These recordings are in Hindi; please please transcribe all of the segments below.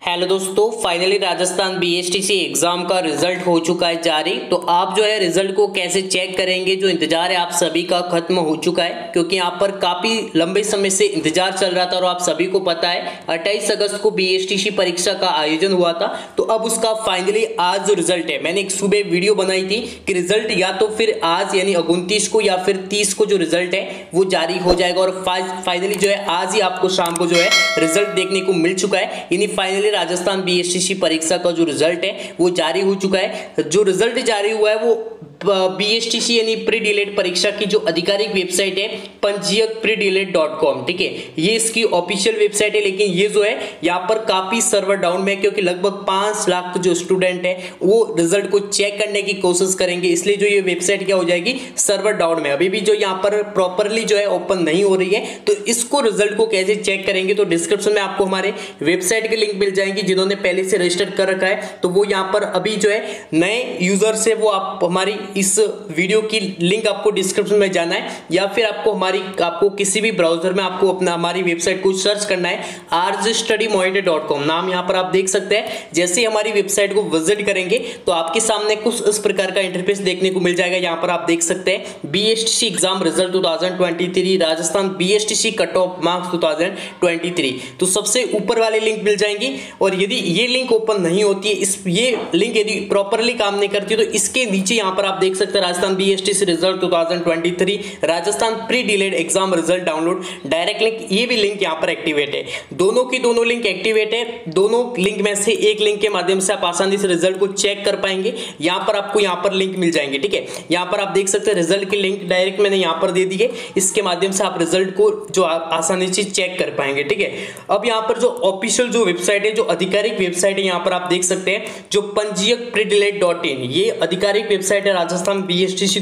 हेलो दोस्तों, फाइनली राजस्थान बीएसटीसी एग्जाम का रिजल्ट हो चुका है जारी। तो आप जो है रिजल्ट को कैसे चेक करेंगे, जो इंतजार है आप सभी का खत्म हो चुका है, क्योंकि यहाँ पर काफी लंबे समय से इंतजार चल रहा था और आप सभी को पता है 28 अगस्त को बीएसटीसी परीक्षा का आयोजन हुआ था। तो अब उसका फाइनली आज जो रिजल्ट है, मैंने एक सुबह वीडियो बनाई थी कि रिजल्ट या तो फिर आज यानी 29 को या फिर 30 को जो रिजल्ट है वो जारी हो जाएगा और फाइनली जो है आज ही आपको शाम को जो है रिजल्ट देखने को मिल चुका है। यानी फाइनली राजस्थान बीएसटीसी परीक्षा का जो रिजल्ट है वो जारी हो चुका है। जो रिजल्ट जारी हुआ है वो बीएसटीसी यानी प्री डीलेट परीक्षा की जो आधिकारिक वेबसाइट है पंजीयक-predelet.com, ठीक है, ये इसकी ऑफिशियल वेबसाइट है। लेकिन ये जो है यहाँ पर काफी सर्वर डाउन में है, क्योंकि लगभग 5 लाख जो स्टूडेंट है वो रिजल्ट को चेक करने की कोशिश करेंगे, इसलिए जो ये वेबसाइट क्या हो जाएगी, सर्वर डाउन में। अभी भी जो यहाँ पर प्रॉपरली जो है ओपन नहीं हो रही है। तो इसको रिजल्ट को कैसे चेक करेंगे, तो डिस्क्रिप्शन में आपको हमारे वेबसाइट के लिंक मिल जाएंगे। जिन्होंने पहले से रजिस्टर कर रखा है तो वो यहाँ पर अभी जो है नए यूजर्स है वो आप हमारी इस वीडियो की लिंक आपको डिस्क्रिप्शन में जाना है, या फिर आपको किसी भी ब्राउजर में आपको अपना हमारी वेबसाइट को सर्च करना है rjstudymonitor.com, नाम यहाँ पर आप देख सकते हैं। जैसे ही हमारी वेबसाइट को विजिट करेंगे तो आपके सामने कुछ इस प्रकार का इंटरफेस देखने को मिल जाएगा। यहाँ पर आप देख सकते हैं BSTC exam result 2023 Rajasthan BSTC cut off marks 2023। तो सबसे ऊपर वाले लिंक मिल जाएंगी, और यदि ये लिंक ओपन नहीं होती है, ये लिंक यदि प्रॉपरली काम नहीं करती, तो इसके नीचे यहाँ पर आप देख सकते हैं Rajasthan BSTC result 2023 Rajasthan pre DElEd exam result download direct link, ये भी लिंक यहाँ पर एक्टिवेट है। दोनों की दोनों लिंक एक्टिवेट है। दोनों लिंक में से एक लिंक के माध्यम से आप आसानी से रिजल्ट को चेक कर पाएंगे। यहाँ पर आपको यहाँ पर लिंक मिल जाएंगे, ठीक है। यहाँ पर आप देख सकते हैं रिजल्ट की लिंक डायरेक्ट मैंने यहाँ पर दे दी है। इसके माध्यम से आप रिजल्ट को जो आसानी से चेक कर पाएंगे, ठीक है। अब यहाँ पर जो ऑफिशियल जो वेबसाइट है, जो आधिकारिक वेबसाइट है, यहाँ पर आप देख सकते हैं जो पंजीयक-predelet.in, ये आधिकारिक वेबसाइट है राजस्थान बीएसटीसी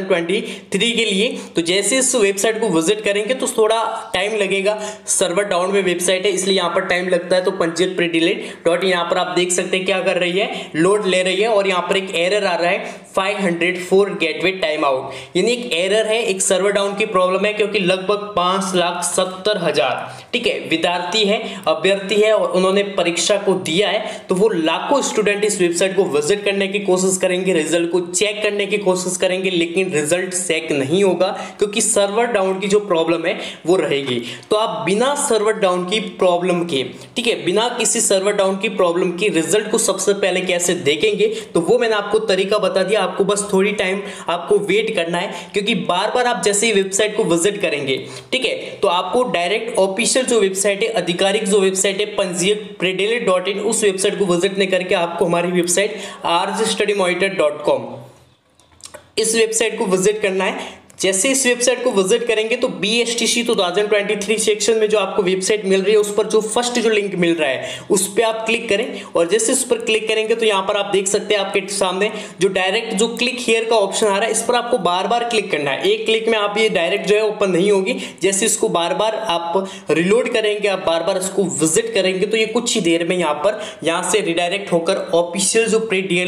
2023 के लिए। तो जैसे इस वेबसाइट को विजिट करेंगे तो थोड़ा टाइम लगेगा, सर्वर डाउन में वेबसाइट है इसलिए यहाँ पर टाइम लगता है। तो पंजीयक-predelet.in यहाँ पर आप देख सकते हैं क्या कर रही है, लोड ले रही है, और यहाँ पर एक एरर आ रहा है 504 गेटवे टाइम आउट, यानी एक एरर है, एक सर्वर डाउन की प्रॉब्लम है, क्योंकि लगभग 5,70,000 ठीक है विद्यार्थी है, अभ्यर्थी है, और उन्होंने परीक्षा को दिया है। तो वो लाखों स्टूडेंट इस वेबसाइट को विजिट करने की कोशिश करेंगे, रिजल्ट को चेक करने की कोशिश करेंगे, लेकिन रिजल्ट चेक नहीं होगा, क्योंकि सर्वर डाउन की जो प्रॉब्लम है वो रहेगी। तो आप बिना सर्वर डाउन की प्रॉब्लम के, ठीक है, बिना किसी सर्वर डाउन की प्रॉब्लम की रिजल्ट को सबसे पहले कैसे देखेंगे, तो वो मैंने आपको तरीका बता दिया। आपको बस थोड़ी टाइम आपको वेट करना है, क्योंकि बार बार आप जैसे ही वेबसाइट को विजिट करेंगे, ठीक है, तो आपको डायरेक्ट ऑफिशियल जो वेबसाइट है, आधिकारिक जो वेबसाइट है पंजीयक-predelet.in, उस वेबसाइट को विजिट नहीं करके आपको हमारी वेबसाइट rjstudymonitor.com इस वेबसाइट को विजिट करना है। जैसे इस वेबसाइट को विजिट करेंगे तो बीएसटीसी 2023 सेक्शन में जो आपको वेबसाइट मिल रही है, उस पर जो फर्स्ट जो लिंक मिल रहा है उस पर आप क्लिक करें, और जैसे उस पर क्लिक करेंगे तो यहाँ पर आप देख सकते हैं आपके सामने जो डायरेक्ट जो क्लिक हियर का ऑप्शन आ रहा है, इस पर आपको बार बार क्लिक करना है। एक क्लिक में आप ये डायरेक्ट जो है ओपन नहीं होगी। जैसे इसको बार बार आप रिलोड करेंगे, आप बार बार इसको विजिट करेंगे, तो ये कुछ ही देर में यहाँ से रिडायरेक्ट होकर ऑफिशियल जो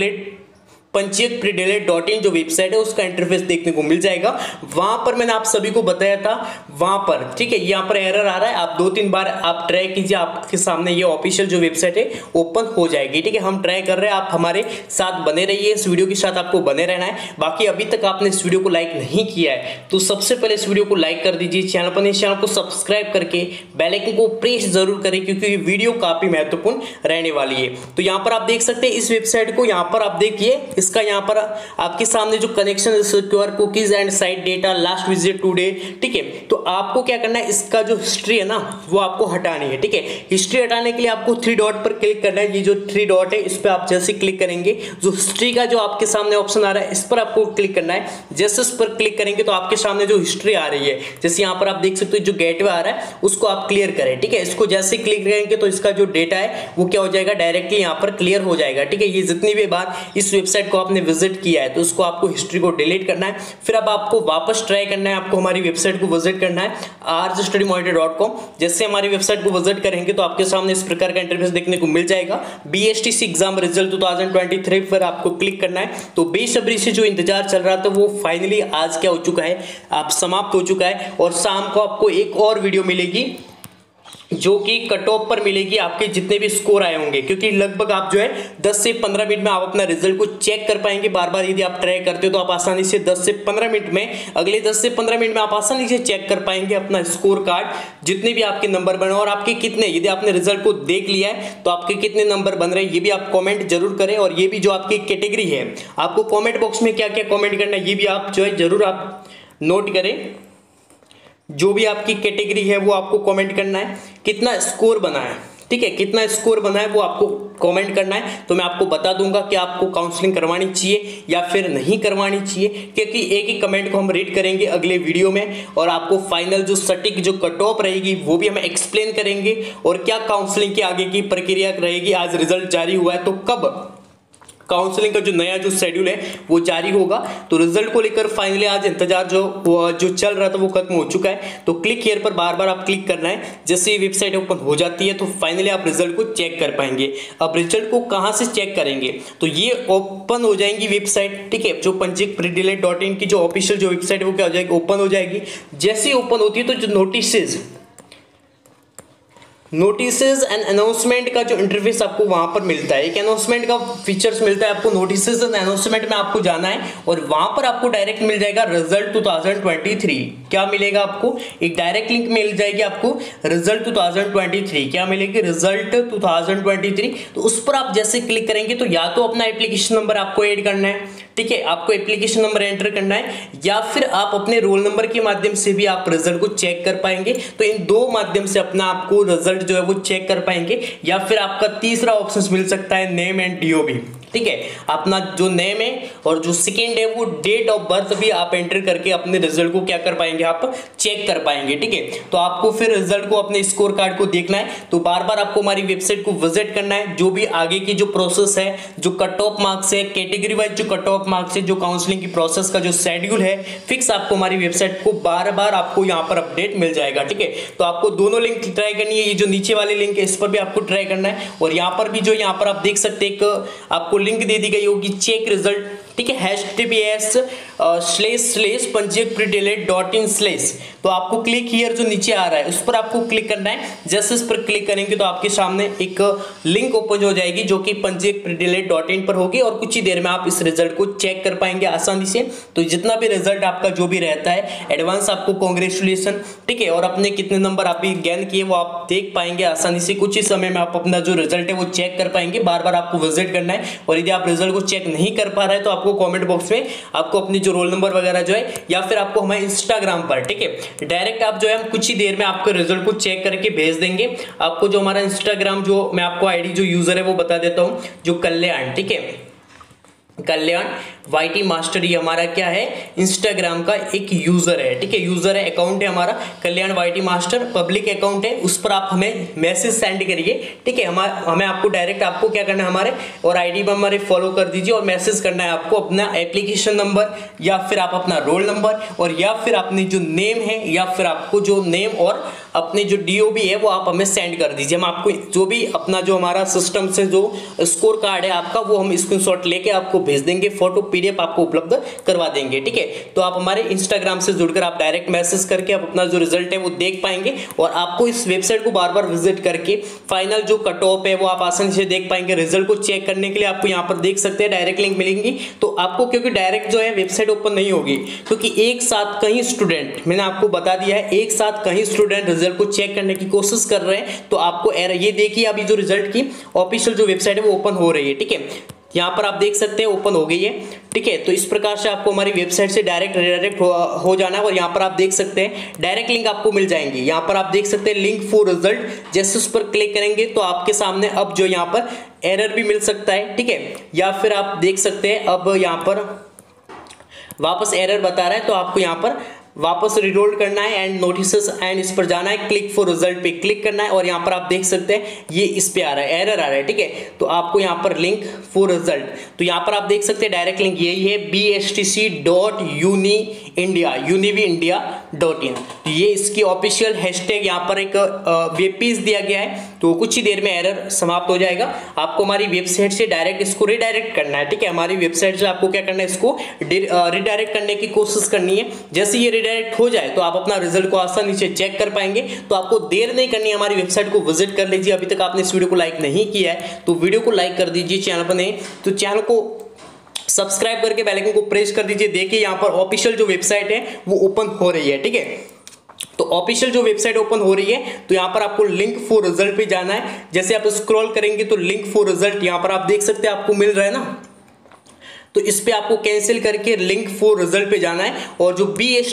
पंजीयक-predelet.in जो वेबसाइट है उसका इंटरफेस देखने को मिल जाएगा। वहां पर मैंने आप सभी को बताया था, वहां पर, ठीक है, यहाँ पर एरर आ रहा है, आप 2-3 बार आप ट्राई कीजिए, आपके सामने ये ऑफिशियल जो वेबसाइट है ओपन हो जाएगी, ठीक है। हम ट्राई कर रहे हैं, आप हमारे साथ बने रहिए, इस वीडियो के साथ आपको बने रहना है। बाकी अभी तक आपने इस वीडियो को लाइक नहीं किया है तो सबसे पहले इस वीडियो को लाइक कर दीजिए, चैनल पर इस चैनल को सब्सक्राइब करके बेल आइकन को प्रेस जरूर करें, क्योंकि ये वीडियो काफी महत्वपूर्ण रहने वाली है। तो यहाँ पर आप देख सकते हैं इस वेबसाइट को, यहाँ पर आप देखिए इसका यहाँ पर आपके सामने जो connection secure cookies and site data last visit today, ठीक है। तो आपको क्या करना है, इसका जो हिस्ट्री है ना वो आपको हटानी है, ठीक है। हिस्ट्री हटाने के लिए आपको 3 डॉट पर क्लिक करना है। ये जो 3 डॉट है इस पर आप जैसे क्लिक करेंगे, जो हिस्ट्री का जो आपके सामने ऑप्शन आ रहा है इस पर आपको क्लिक करना है। जैसे इस पर क्लिक करेंगे तो आपके सामने जो हिस्ट्री आ रही है, जैसे यहाँ पर आप देख सकते हो जो गेटवे आ रहा है उसको आप क्लियर करें, ठीक है। इसको जैसे क्लिक करेंगे तो इसका जो डेटा है वो क्या हो जाएगा, डायरेक्टली यहाँ पर क्लियर हो जाएगा, ठीक है। ये जितनी भी बार इस वेबसाइट को आपने विजिट किया है तो उसको आपको हिस्ट्री को डिलीट करना है। फिर अब आपको वापस ट्राई करना है, आपको हमारी वेबसाइट को विजिट करना है rjstudymonitor.com। जैसे हमारी वेबसाइट को विजिट करेंगे तो आपके सामने इस प्रकार का इंटरफेस देखने को मिल जाएगा। बीएसटीसी एग्जाम रिजल्ट 2023 पर आपको क्लिक करना है। तो बेसब्री से जो इंतजार चल रहा था वो फाइनली आज क्या हो चुका है, आप समाप्त हो चुका है, और शाम को आपको एक और वीडियो मिलेगी जो कि कट ऑफ पर मिलेगी आपके जितने भी स्कोर आए होंगे, क्योंकि लगभग आप जो है 10 से 15 मिनट में आप अपना रिजल्ट को चेक कर पाएंगे। बार बार यदि आप ट्राई करते हो तो आप आसानी से 10 से 15 मिनट में, अगले 10 से 15 मिनट में आप आसानी से चेक कर पाएंगे अपना स्कोर कार्ड, जितने भी आपके नंबर बने और आपके कितने, यदि आपने रिजल्ट को देख लिया है तो आपके कितने नंबर बन रहे हैं ये भी आप कॉमेंट जरूर करें। और ये भी जो आपकी कैटेगरी है, आपको कॉमेंट बॉक्स में क्या क्या कॉमेंट करना है ये भी आप जो है जरूर आप नोट करें। जो भी आपकी कैटेगरी है वो आपको कमेंट करना है, कितना स्कोर बना है, ठीक है, कितना स्कोर बना है वो आपको कमेंट करना है। तो मैं आपको बता दूंगा कि आपको काउंसलिंग करवानी चाहिए या फिर नहीं करवानी चाहिए, क्योंकि एक ही कमेंट को हम रीड करेंगे अगले वीडियो में और आपको फाइनल जो सटीक जो कट ऑफ रहेगी वो भी हम एक्सप्लेन करेंगे और क्या काउंसलिंग की आगे की प्रक्रिया रहेगी। आज रिजल्ट जारी हुआ है तो कब काउंसलिंग का जो नया जो शेड्यूल है वो जारी होगा, तो रिजल्ट को लेकर फाइनली आज इंतजार जो चल रहा था वो खत्म हो चुका है। तो क्लिक हियर पर बार बार आप क्लिक करना है, जैसे ही वेबसाइट ओपन हो जाती है तो फाइनली आप रिजल्ट को चेक कर पाएंगे। अब रिजल्ट को कहां से चेक करेंगे, तो ये ओपन हो जाएंगी वेबसाइट, ठीक है, जो पंजीकृत की जो ऑफिशियल जो वेबसाइट है वो क्या हो जाएगी, ओपन हो जाएगी। जैसे ही ओपन होती है तो जो नोटिसेज एंड अनाउंसमेंट का जो इंटरफेस आपको वहां पर मिलता है, एक अनाउंसमेंट का फीचर्स मिलता है आपको। नोटिसेज एंड अनाउंसमेंट में आपको जाना है और वहां पर आपको डायरेक्ट मिल जाएगा रिजल्ट 2023। क्या मिलेगा आपको, एक डायरेक्ट लिंक मिल जाएगी आपको रिजल्ट 2023। क्या मिलेगी, रिजल्ट 2023। तो उस पर आप जैसे क्लिक करेंगे तो या तो अपना एप्लीकेशन नंबर आपको ऐड करना है, ठीक है, आपको एप्लीकेशन नंबर एंटर करना है, या फिर आप अपने रोल नंबर के माध्यम से भी आप रिजल्ट को चेक कर पाएंगे। तो इन दो माध्यम से अपना आपको रिजल्ट जो है वो चेक कर पाएंगे। या फिर आपका तीसरा ऑप्शन मिल सकता है नेम एंड डीओबी, ठीक है, अपना जो नेम है और जो सेकेंड है वो डेट ऑफ बर्थ भी आप एंटर करके अपने रिजल्ट को क्या कर पाएंगे, आप चेक कर पाएंगे, ठीक है। तो आपको फिर रिजल्ट को अपने स्कोर कार्ड को देखना है तो बार बार आपको हमारी वेबसाइट को विजिट करना है। जो भी आगे की जो प्रोसेस है, जो कट ऑफ मार्क्स है, कैटेगरी वाइज जो कट ऑफ मार्क्स है, जो काउंसलिंग की प्रोसेस का जो शेड्यूल है फिक्स, आपको हमारी वेबसाइट को बार बार आपको यहाँ पर अपडेट मिल जाएगा, ठीक है। तो आपको दोनों लिंक ट्राई करनी है, ये जो नीचे वाली लिंक है इस पर भी आपको ट्राई करना है और यहाँ पर भी जो यहाँ पर आप देख सकते हैं आपको लिंक दे दी गई होगी चेक रिजल्ट, ठीक है, https://पंजीकृत.in/। तो आपको क्लिक हियर जो नीचे आ रहा है उस पर आपको क्लिक करना है। जैसे इस पर क्लिक करेंगे तो आपके सामने एक लिंक ओपन हो जाएगी जो कि पंजीकृत.in पर होगी और कुछ ही देर में आप इस रिजल्ट को चेक कर पाएंगे आसानी से। तो जितना भी रिजल्ट आपका जो भी रहता है एडवांस आपको कांग्रेचुलेशन, ठीक है, और अपने कितने नंबर आप गेन किए वो आप देख पाएंगे आसानी से। कुछ ही समय में आप अपना जो रिजल्ट है वो चेक कर पाएंगे। बार बार आपको विजिट करना है और यदि आप रिजल्ट को चेक नहीं कर पा रहे हैं तो आपको कमेंट बॉक्स में आपको अपनी जो रोल नंबर वगैरह जो है या फिर आपको हमारे इंस्टाग्राम पर, ठीक है, डायरेक्ट आप जो है हम कुछ ही देर में आपके रिजल्ट को चेक करके भेज देंगे। आपको जो हमारा इंस्टाग्राम जो मैं आपको आईडी जो यूजर है वो बता देता हूं, जो कल्याण, ठीक है, कल्याण YT मास्टर, ये हमारा क्या है, इंस्टाग्राम का एक यूजर है, ठीक है, यूजर है, अकाउंट है हमारा Kalyan YT master, public account है। उस पर आप हमें मैसेज सेंड करिए, ठीक है, हमें आपको डायरेक्ट आपको क्या करना है, हमारे और आईडी पर हमारे फॉलो कर दीजिए और मैसेज करना है आपको अपना एप्लीकेशन नंबर या फिर आप अपना रोल नंबर और या फिर अपनी जो नेम है या फिर आपको जो नेम और अपने जो DOB है वो आप हमें सेंड कर दीजिए। हम आपको जो भी अपना जो हमारा सिस्टम से जो स्कोर कार्ड है आपका वो हम स्क्रीनशॉट लेके आपको भेज देंगे, फोटो PDF आपको उपलब्ध करवा देंगे, ठीक है। तो आप हमारे इंस्टाग्राम से जुड़कर आप डायरेक्ट मैसेज करके आप अपना जो रिजल्ट है वो देख पाएंगे और आपको इस वेबसाइट को बार बार विजिट करके फाइनल जो कट ऑफ है वो आप आसानी से देख पाएंगे। रिजल्ट को चेक करने के लिए आपको यहाँ पर देख सकते हैं डायरेक्ट लिंक मिलेंगी। तो आपको क्योंकि डायरेक्ट जो है वेबसाइट ओपन नहीं होगी, क्योंकि एक साथ कई स्टूडेंट, मैंने आपको बता दिया है, एक साथ कई स्टूडेंट रिजल्ट को चेक करने की कोशिश कर रहे हैं। तो आपको ये देखिए अभी जो रिजल्ट की ऑफिशियल जो वेबसाइट है वो ओपन हो रही है, ठीक है, यहाँ पर आप देख सकते हैं ओपन हो गई है, ठीक है। तो इस प्रकार से आपको हमारी वेबसाइट से डायरेक्ट हो जाना है और यहाँ पर आप देख सकते हैं डायरेक्ट लिंक आपको मिल जाएंगी। यहाँ पर आप देख सकते हैं लिंक फॉर रिजल्ट, जैसे उस पर क्लिक करेंगे तो आपके सामने अब जो यहाँ पर एरर भी मिल सकता है, ठीक है, या फिर आप देख सकते हैं अब यहाँ पर वापस एरर बता रहा है तो आपको यहाँ पर वापस रिलोड करना है एंड नोटिसेस एंड इस पर जाना है, क्लिक फॉर रिजल्ट पे क्लिक करना है और यहाँ पर आप देख सकते हैं ये इस पे आ रहा है, एरर आ रहा है, ठीक है। तो आपको यहाँ पर लिंक फॉर रिजल्ट, तो यहाँ पर आप देख सकते हैं डायरेक्ट लिंक यही है bstc.uni इंडिया univindia.in। तो ये इसकी ऑफिशियल हैशटैग यहाँ पर एक वेब पेज दिया गया है। तो कुछ ही देर में एरर समाप्त हो जाएगा। आपको हमारी वेबसाइट से डायरेक्ट इसको रिडायरेक्ट करना है, ठीक है। हमारी वेबसाइट से आपको क्या करना है, इसको रिडायरेक्ट करने की कोशिश करनी है। जैसे ये रिडायरेक्ट हो जाए तो आप अपना रिजल्ट को आसानी से चेक कर पाएंगे। तो आपको देर नहीं करनी है, हमारी वेबसाइट को विजिट कर लीजिए। अभी तक आपने इस वीडियो को लाइक नहीं किया है तो वीडियो को लाइक कर दीजिए। चैनल पर नहीं तो चैनल को सब्सक्राइब करके बेल आइकन को प्रेस कर दीजिए। देखिए यहाँ पर ऑफिशियल जो वेबसाइट है वो ओपन हो रही है, ठीक है। तो ऑफिशियल जो वेबसाइट ओपन हो रही है तो यहाँ पर आपको लिंक फॉर रिजल्ट पे जाना है। जैसे आप स्क्रॉल करेंगे तो लिंक फॉर रिजल्ट यहाँ पर आप देख सकते हैं आपको मिल रहा है ना। तो इस पे आपको कैंसिल करके लिंक फॉर रिजल्ट पे जाना है और जो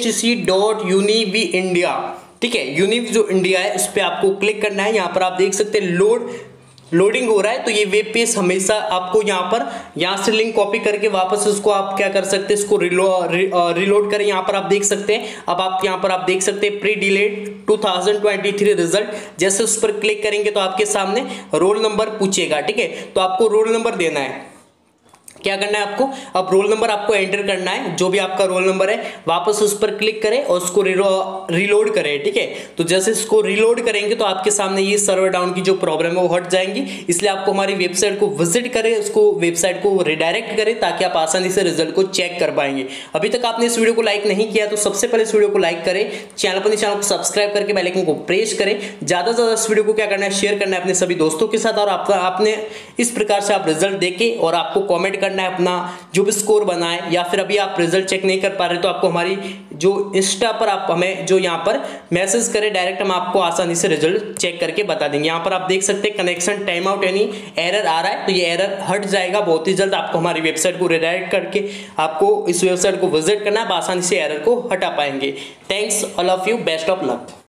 bstc.univindia, ठीक है, यूनिव जो इंडिया है उस पे आपको क्लिक करना है। यहाँ पर आप देख सकते हैं लोडिंग हो रहा है। तो ये वेब पेज हमेशा आपको यहाँ से लिंक कॉपी करके वापस उसको आप क्या कर सकते हैं, इसको रिलोड करें। यहाँ पर आप देख सकते हैं, अब आप यहाँ पर आप देख सकते हैं प्री डिलेड 2023 रिजल्ट। जैसे उस पर क्लिक करेंगे तो आपके सामने रोल नंबर पूछेगा, ठीक है। तो आपको रोल नंबर देना है। क्या करना है आपको, अब रोल नंबर आपको एंटर करना है, जो भी आपका रोल नंबर है। वापस उस पर क्लिक करें और उसको रिलोड करें, ठीक है। तो जैसे इसको रिलोड करेंगे तो आपके सामने ये सर्वर डाउन की जो प्रॉब्लम है वो हट जाएंगी। इसलिए आपको हमारी वेबसाइट को विजिट करें, उसको वेबसाइट को रिडायरेक्ट करें ताकि आप आसानी से रिजल्ट को चेक कर पाएंगे। अभी तक आपने इस वीडियो को लाइक नहीं किया तो सबसे पहले इस वीडियो को लाइक करें, चैनल पर चैनल को सब्सक्राइब करके बेल आइकन को प्रेस करें। ज्यादा से ज्यादा इस वीडियो को क्या करना है, शेयर करना है अपने सभी दोस्तों के साथ। और आपने इस प्रकार से आप रिजल्ट देखे और आपको कॉमेंट करना है अपना जो भी स्कोर बना है, या फिर अभी आप रिजल्ट चेक नहीं कर पा रहे तो आपको हमारी जो इंस्टा पर आप हमें जो यहाँ पर मैसेज करें डायरेक्ट, हम आपको आसानी से रिजल्ट चेक करके बता देंगे। यहाँ पर आप देख सकते हैं कनेक्शन टाइम आउट यानी एरर आ रहा है। तो ये एरर हट जाएगा बहुत ही जल्द। आपको हमारी वेबसाइट को रिडायरेक्ट करके आपको इस वेबसाइट को विजिट करना है, आप आसानी से एरर को हटा पाएंगे। Thanks all of you, best of luck.